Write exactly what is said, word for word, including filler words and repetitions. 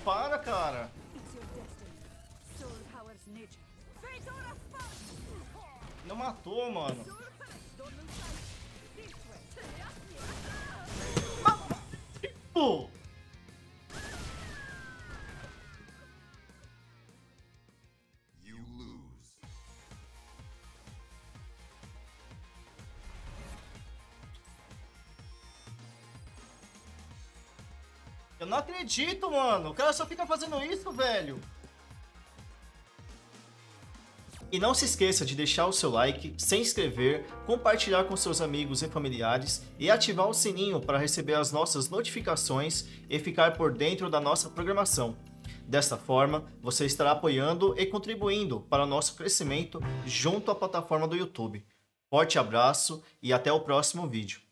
para, cara. Não matou, mano. Tipo... Eu não acredito, mano. O cara só fica fazendo isso, velho. E não se esqueça de deixar o seu like, se inscrever, compartilhar com seus amigos e familiares e ativar o sininho para receber as nossas notificações e ficar por dentro da nossa programação. Desta forma, você estará apoiando e contribuindo para o nosso crescimento junto à plataforma do YouTube. Forte abraço e até o próximo vídeo.